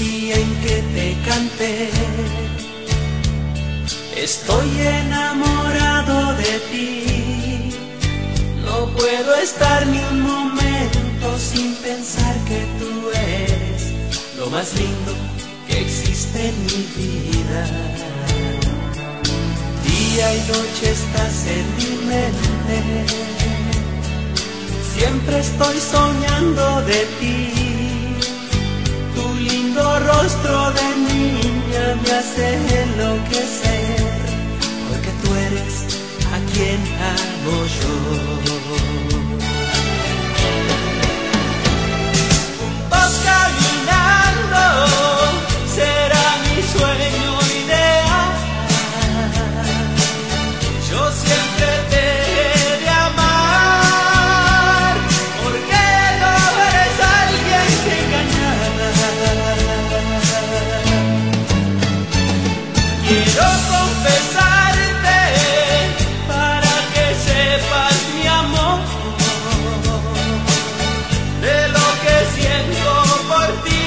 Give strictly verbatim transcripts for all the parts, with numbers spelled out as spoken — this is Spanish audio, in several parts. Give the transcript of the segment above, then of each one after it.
día en que te canté. Estoy enamorado de ti, no puedo estar ni un momento sin pensar que tú eres lo más lindo que existe en mi vida. Día y noche estás en mi mente, siempre estoy soñando de ti. Tu lindo rostro de niña me hace enloquecer, porque tú eres a quien amo yo. Juntos caminando será mi sueño ideal. Yo siempre te he de amar, porque no eres alguien que engañar. Quiero confesarte para que sepas mi amor, de lo que siento por ti.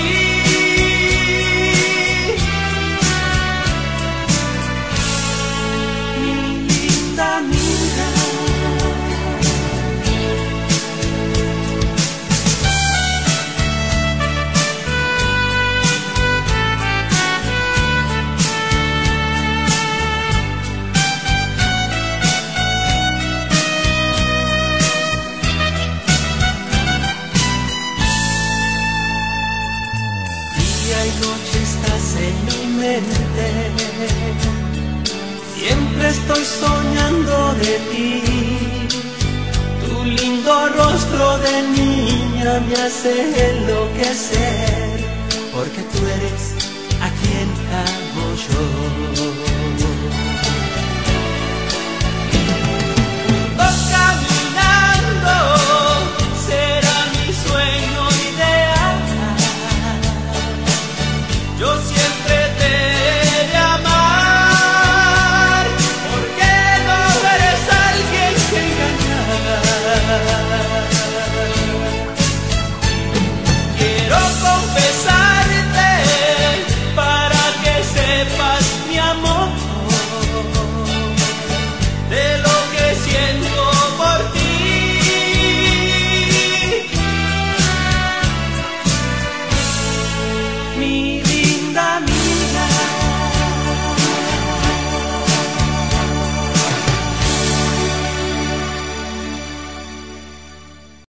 Mi linda amiga, día y noche estás en mi mente, siempre estoy soñando de ti. Tu lindo rostro de niña me hace enloquecer, porque tú eres a quien amo yo.